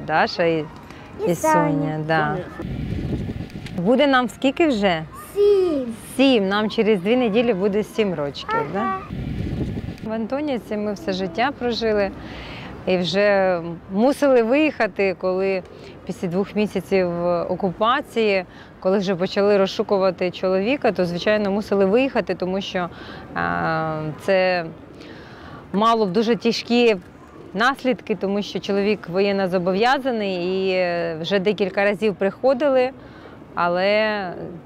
Даша і Соня. Да. Буде нам скільки вже? 7. 7. Нам через 2 неділі буде 7 років. Да? В Антонівці ми все життя прожили і вже мусили виїхати, коли після 2 місяців окупації, коли вже почали розшукувати чоловіка, то, звичайно, мусили виїхати, тому що це мало б дуже тяжкі наслідки, тому що чоловік воєннозобов'язаний і вже декілька разів приходили, але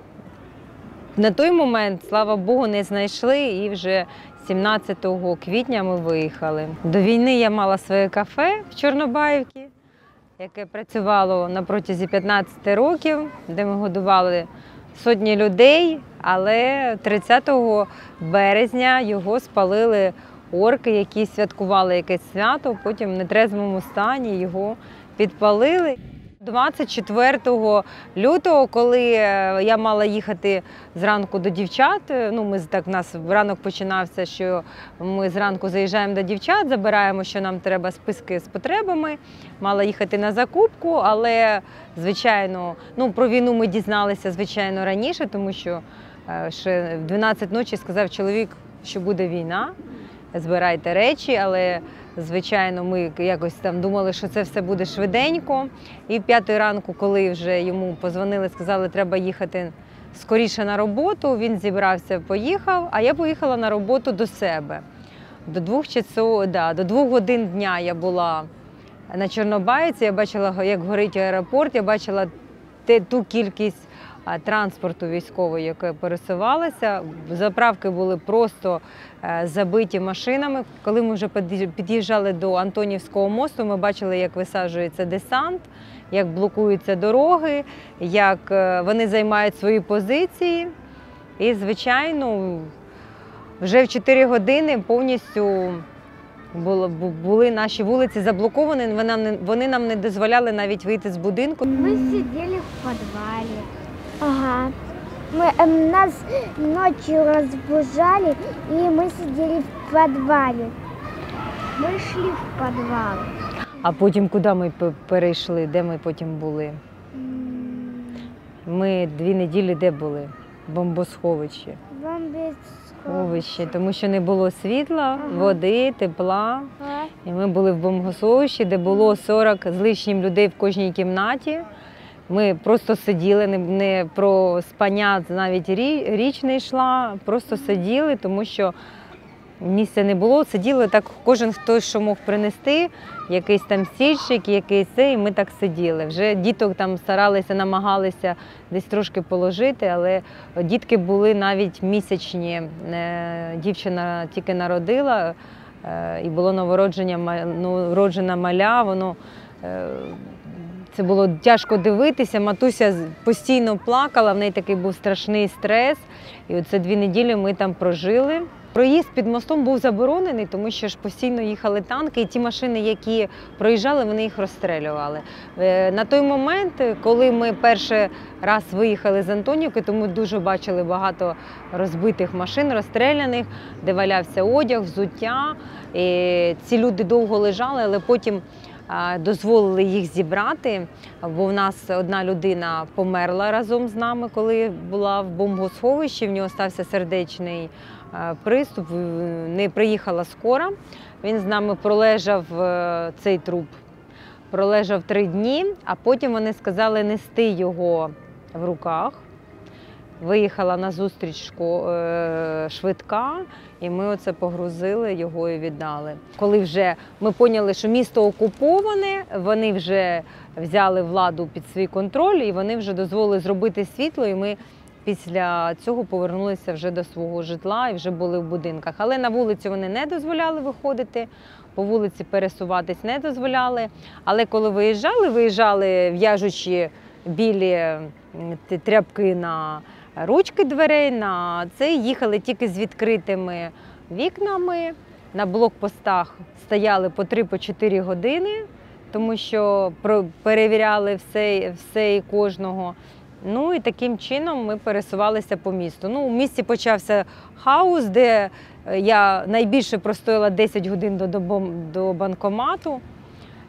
на той момент, слава Богу, не знайшли і вже 17 квітня ми виїхали. До війни я мала своє кафе в Чорнобаївці, яке працювало на протязі 15 років, де ми годували сотні людей, але 30 березня його спалили орки, які святкували якесь свято, потім в нетрезвому стані його підпалили. 24 лютого, коли я мала їхати зранку до дівчат, у нас ранок починався, що ми зранку заїжджаємо до дівчат, забираємо, що нам треба, списки з потребами, мала їхати на закупку, але, звичайно, про війну ми дізналися, звичайно, раніше, тому що ще в 12 ночі сказав чоловік, що буде війна, збирайте речі, але звичайно, ми якось там думали, що це все буде швиденько. І в 5 ранку, коли вже йому подзвонили, сказали, треба їхати скоріше на роботу, він зібрався, поїхав, а я поїхала на роботу до себе. До 2 годин дня я була на Чорнобаївці, я бачила, як горить аеропорт, я бачила ту кількість транспорту військового, яке пересувалося. Заправки були просто забиті машинами. Коли ми вже під'їжджали до Антонівського мосту, ми бачили, як висаджується десант, як блокуються дороги, як вони займають свої позиції. І, звичайно, вже в 4 години повністю були наші вулиці заблоковані, вони нам не дозволяли навіть вийти з будинку. Ми сиділи в підвалі. Ага. Нас ночью разбужали, и мы сидели в подвале. Мы шли в подвал. А потім куди ми перейшли? Де ми потім були? Ми 2 неділі де були? В бомбосховищі. Бомбосховищі, тому що не було світла, води, тепла. І ми були в бомбосховищі, де було 40 з лишнім людей в кожній кімнаті. Ми просто сиділи, не про спання навіть річ не йшла, просто сиділи, тому що місця не було. Сиділи так, кожен хтось, що мог принести, якийсь там стільчик, якийсь і ми так сиділи. Вже діток там старалися, намагалися десь трошки положити, але дітки були навіть місячні. Дівчина тільки народила, і було народжена маля, воно... Це було тяжко дивитися, матуся постійно плакала, в неї такий був страшний стрес. І оце 2 неділі ми там прожили. Проїзд під мостом був заборонений, тому що ж постійно їхали танки, і ті машини, які проїжджали, вони їх розстрілювали. На той момент, коли ми перший раз виїхали з Антонівки, то ми дуже бачили багато розбитих машин, розстріляних, де валявся одяг, взуття. І ці люди довго лежали, але потім дозволили їх зібрати, бо в нас одна людина померла разом з нами, коли була в бомбосховищі, в нього стався сердечний приступ, не приїхала скора. Він з нами пролежав, цей труп, пролежав 3 дні, а потім вони сказали нести його в руках. Виїхала на зустріч швидка, і ми оце погрузили його і віддали. Коли вже ми поняли, що місто окуповане, вони вже взяли владу під свій контроль, і вони вже дозволили зробити світло, і ми після цього повернулися вже до свого житла і вже були в будинках. Але на вулицю вони не дозволяли виходити, по вулиці пересуватись не дозволяли. Але коли виїжджали в'яжучи білі тряпки на ручки дверей, на це, їхали тільки з відкритими вікнами. На блокпостах стояли по 3-4 години, тому що перевіряли все і кожного. Ну і таким чином ми пересувалися по місту. Ну, у місті почався хаос, де я найбільше простояла 10 годин до банкомату.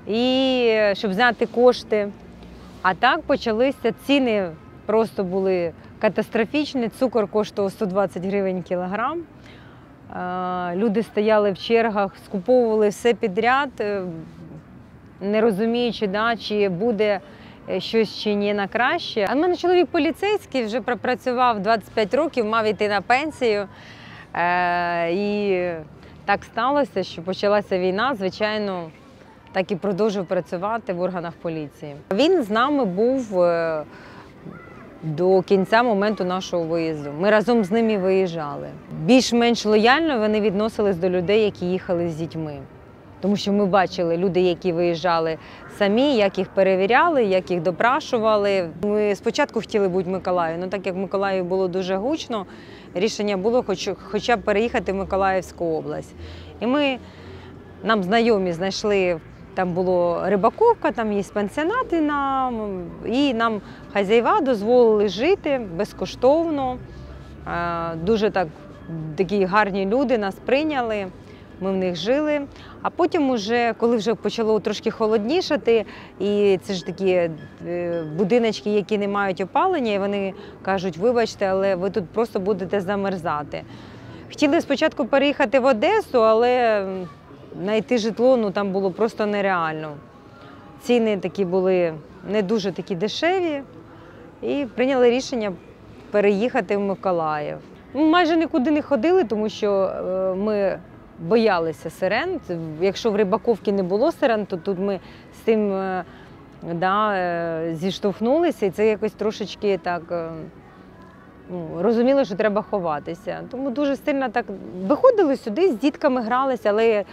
і щоб зняти кошти. А так почалися ціни, просто були катастрофічні. Цукор коштував 120 гривень кілограм. Люди стояли в чергах, скуповували все підряд, не розуміючи, чи буде щось чи ні на краще. А в мене чоловік поліцейський, вже пропрацював 25 років, мав йти на пенсію. І так сталося, що почалася війна, звичайно, так і продовжив працювати в органах поліції. Він з нами був до кінця моменту нашого виїзду. Ми разом з ними виїжджали. Більш-менш лояльно вони відносились до людей, які їхали з дітьми. Тому що ми бачили люди, які виїжджали самі, як їх перевіряли, як їх допрашували. Ми спочатку хотіли бути в Миколаєві, але так як в Миколаєві було дуже гучно, рішення було хоча б переїхати в Миколаївську область. І нам знайомі знайшли, там була Рибаковка, там є пансіонати, і нам хазяїва дозволили жити безкоштовно. Дуже такі гарні люди нас прийняли. Ми в них жили, а потім, коли вже почало трошки холоднішати, і це ж такі будиночки, які не мають опалення, і вони кажуть, вибачте, але ви тут просто будете замерзати. Хотіли спочатку переїхати в Одесу, але знайти житло там було просто нереально. Ціни такі були не дуже такі дешеві, і прийняли рішення переїхати в Миколаїв. Ми майже нікуди не ходили, тому що ми боялися сирен. Якщо в Рибаковці не було сирен, то тут ми з цим зіштовхнулися, і це якось трошечки так розуміли, що треба ховатися. Тому дуже сильно так виходили сюди, з дітками гралися, але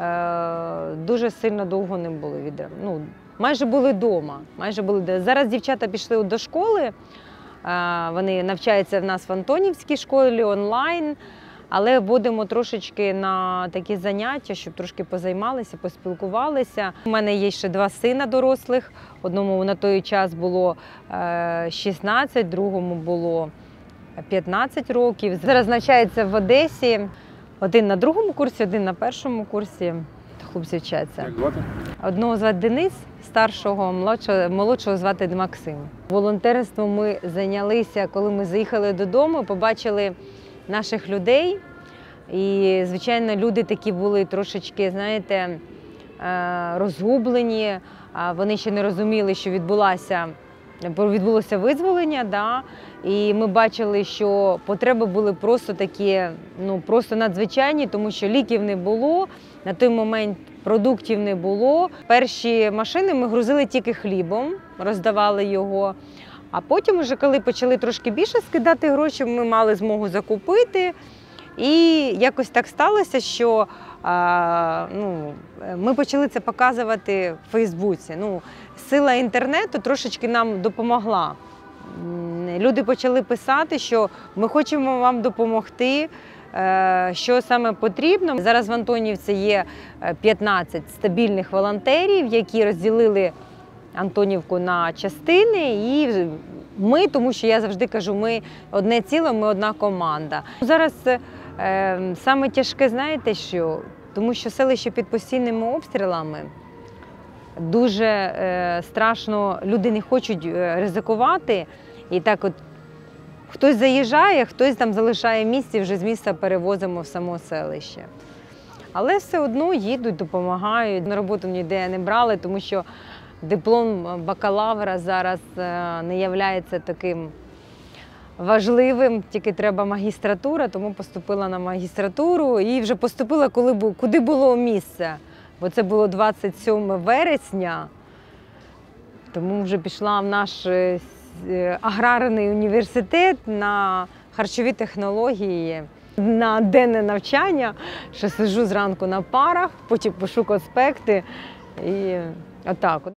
дуже сильно довго не були. Майже були вдома. Зараз дівчата пішли до школи, вони навчаються в нас в Антонівській школі онлайн. Але вводимо трошечки на такі заняття, щоб трошки позаймалися, поспілкувалися. У мене є ще 2 сина дорослих. Одному на той час було 16, другому було 15 років. Зараз навчається в Одесі. Один на 2-му курсі, один на 1-му курсі. Хлопці вчаться. Як звати? Одного звати Денис, старшого, молодшого звати Максим. Волонтерством ми зайнялися, коли ми заїхали додому, побачили наших людей. І, звичайно, люди такі були трошечки, знаєте, розгублені. Вони ще не розуміли, що відбулося визволення. І ми бачили, що потреби були просто такі, просто надзвичайні, тому що ліків не було, на той момент продуктів не було. Перші машини ми грузили тільки хлібом, роздавали його. А потім, коли почали трошки більше скидати гроші, ми мали змогу закупити. І якось так сталося, що ми почали це показувати в Фейсбуці. Сила інтернету трошечки нам допомогла. Люди почали писати, що ми хочемо вам допомогти, що саме потрібно. Зараз в Антонівці є 15 стабільних волонтерів, які розділили Антонівку на частини, і ми, тому що я завжди кажу, ми одне ціле, ми одна команда. Зараз саме тяжке, знаєте що? Тому що селище під постійними обстрілами, дуже страшно, люди не хочуть ризикувати, і так от хтось заїжджає, хтось там залишає місце, і вже з міста перевозимо в само селище. Але все одно їдуть, допомагають. На роботу ніде не брали, тому що диплом бакалавра зараз не є таким важливим, тільки треба магістратура, тому поступила на магістратуру і вже поступила, куди було місце. Бо це було 27 вересня, тому вже пішла в наш аграрний університет на харчові технології, на денне навчання, що сиджу зранку на парах, потім пишу конспекти і отак от.